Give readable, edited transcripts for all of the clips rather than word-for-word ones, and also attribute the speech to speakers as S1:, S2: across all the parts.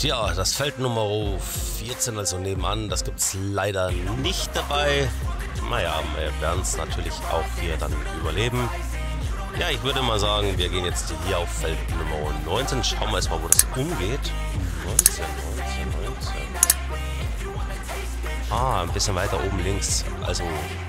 S1: Tja, das Feld Nummer 14, also nebenan, das gibt es leider nicht dabei. Naja, wir werden es natürlich auch hier dann überleben. Ja, ich würde mal sagen, wir gehen jetzt hier auf Feld Nummer 19. Schauen wir erstmal, wo das umgeht. 19. Ah, ein bisschen weiter oben links. Also,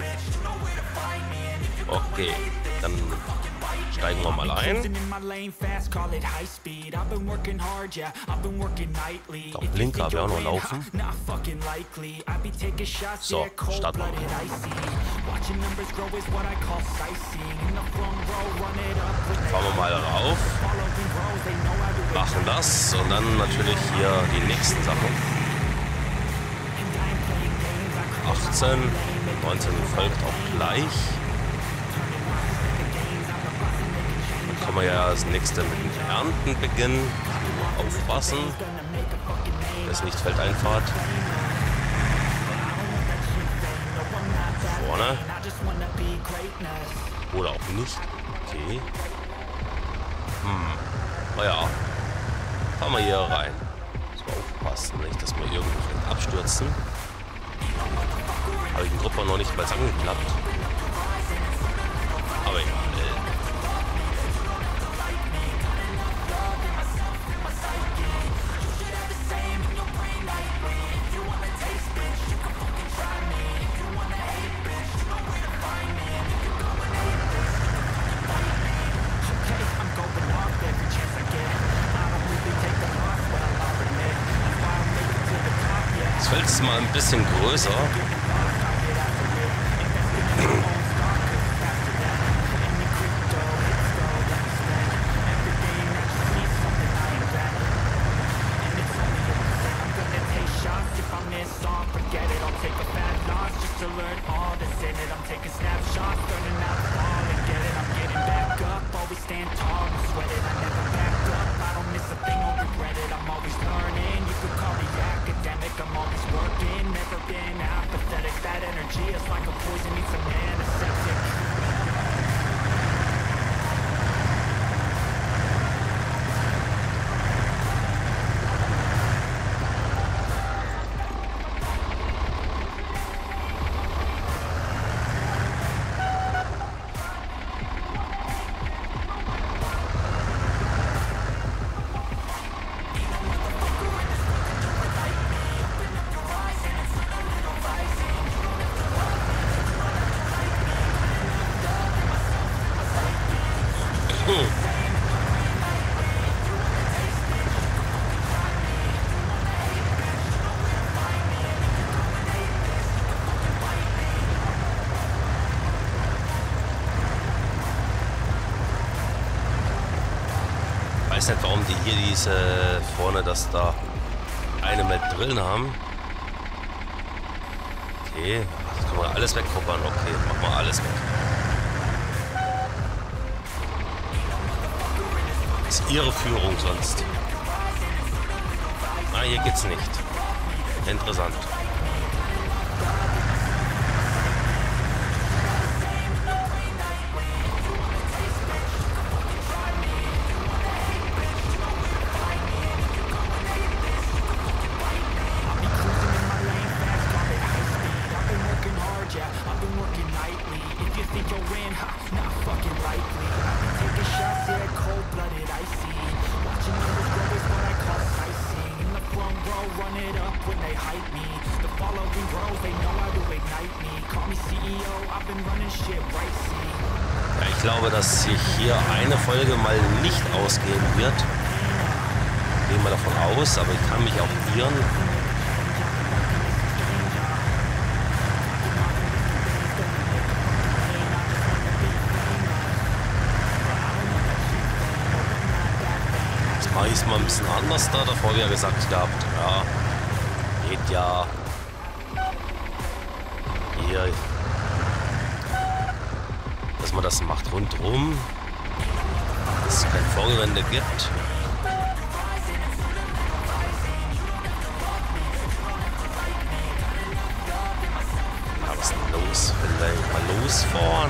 S1: okay, dann steigen wir mal ein. Auf Blinker habe ich auch noch laufen. So, starten wir mal. Fahren wir mal rauf. Machen das und dann natürlich hier die nächsten Sachen. 18, 19 folgt auch gleich. Dann können wir ja das nächste mit dem Ernten beginnen. Aufpassen, dass nicht Feldeinfahrt. Vorne. Oder auch nicht. Okay. Naja. Fahren wir hier rein. Muss man aufpassen, nicht, dass wir irgendwo abstürzen. Habe ich den Grupper noch nicht mal angeklappt. Aber egal. Das Feld ist mal ein bisschen größer. Ich weiß nicht, warum die hier diese vorne, dass da eine mit drin haben. Okay, das können wir alles wegkuppern. Okay, machen wir alles weg. Das ist ihre Führung sonst. Ah, hier geht's nicht. Interessant. Ja, ich glaube, dass sich hier eine Folge mal nicht ausgehen wird. Gehen wir davon aus, aber ich kann mich auch irren. Das mache ich mal ein bisschen anders da. Davor habe ich ja gesagt gehabt, ja, geht ja. Hier, dass man das macht rundherum, dass es kein Vorgewende gibt. Ja, was ist denn los? Vielleicht mal losfahren.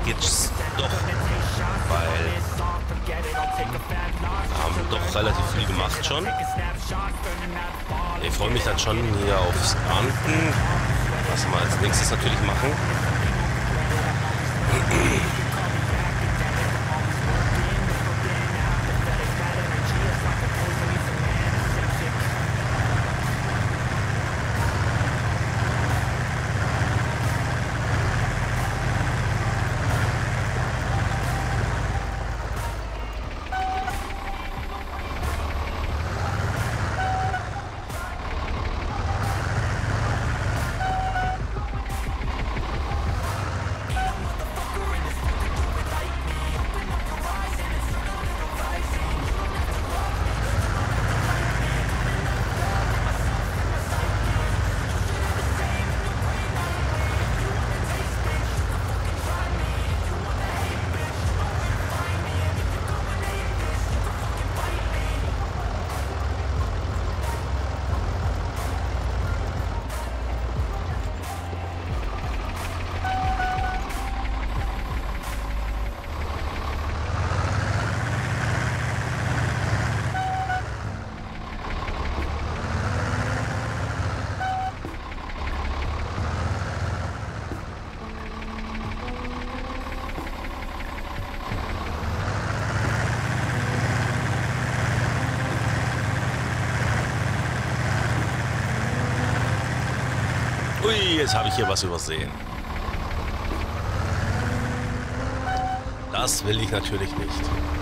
S1: geht's doch, weil wir haben doch relativ viel gemacht schon. Ich freue mich dann schon hier aufs Ernten, was wir als nächstes natürlich machen. Ui, jetzt habe ich hier was übersehen. Das will ich natürlich nicht.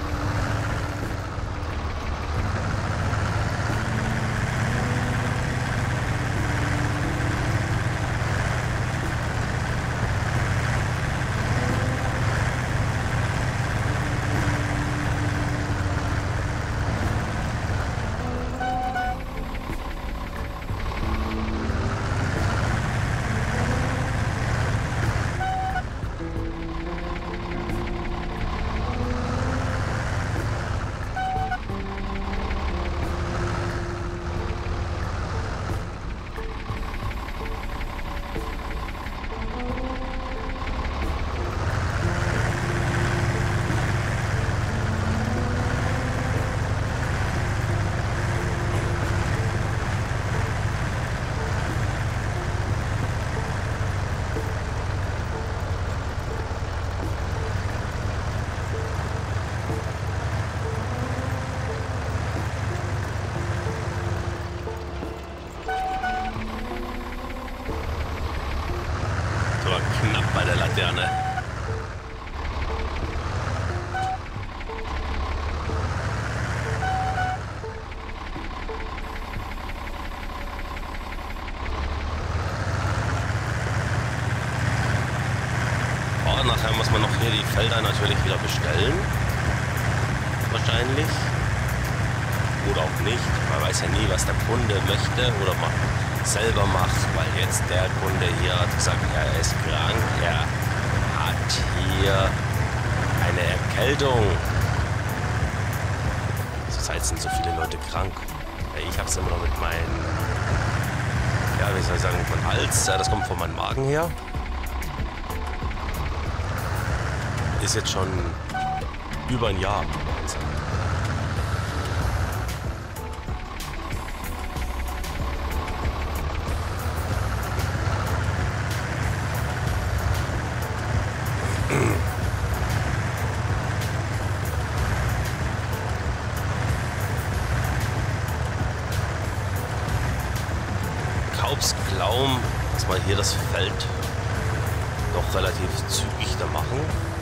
S1: Knapp bei der Laterne. Oh, nachher muss man noch hier die Felder natürlich wieder bestellen. Wahrscheinlich. Oder auch nicht. Man weiß ja nie, was der Kunde möchte oder man selber macht, weil jetzt der Kunde hier hat gesagt, er ist krank, er hat hier eine Erkältung. Zurzeit sind so viele Leute krank. Ich habe es immer noch mit meinem, ja, wie soll ich sagen, von Hals, ja, das kommt von meinem Magen her. Ist jetzt schon über ein Jahr. Glauben, dass wir hier das Feld noch relativ zügig da machen.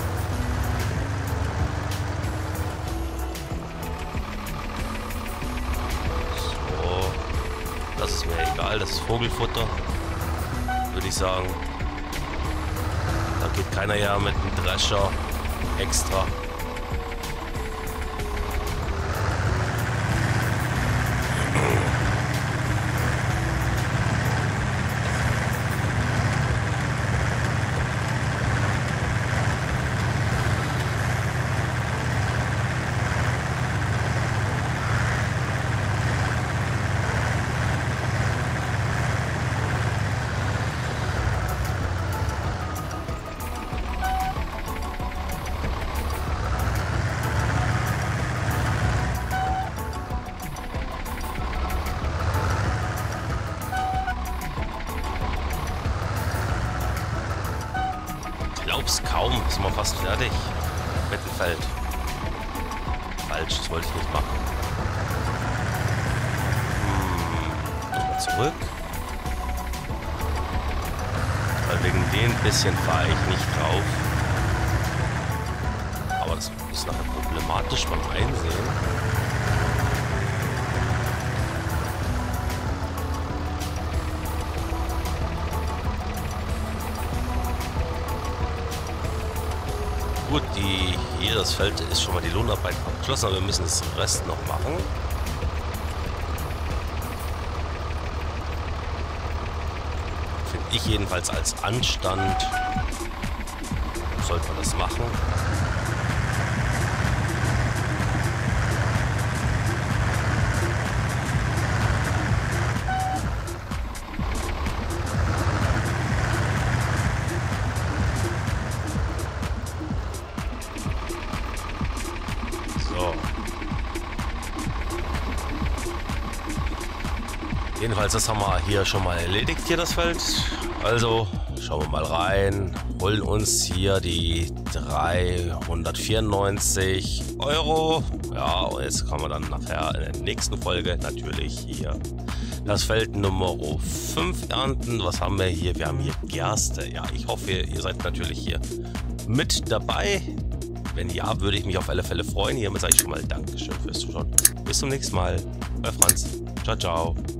S1: So, das ist mir egal, das ist Vogelfutter, würde ich sagen. Da geht keiner her mit einem Drescher extra. glaub's kaum, sind wir fast fertig mit dem Feld. Falsch, das wollte ich nicht machen. Nochmal zurück. Weil wegen den bisschen fahre ich nicht drauf. Aber das ist nachher problematisch beim Einsehen. Gut, hier das Feld ist schon mal die Lohnarbeit abgeschlossen, aber wir müssen das Rest noch machen. Finde ich jedenfalls als Anstand sollte man das machen. Jedenfalls, das haben wir hier schon mal erledigt, hier das Feld. Also schauen wir mal rein, holen uns hier die 394 €. Ja, und jetzt kommen wir dann nachher in der nächsten Folge natürlich hier das Feld Nummer 5 ernten. Was haben wir hier? Wir haben hier Gerste. Ja, ich hoffe, ihr seid natürlich hier mit dabei. Wenn ja, würde ich mich auf alle Fälle freuen. Hiermit sage ich schon mal Dankeschön fürs Zuschauen. Bis zum nächsten Mal. Euer Franz. Ciao, ciao.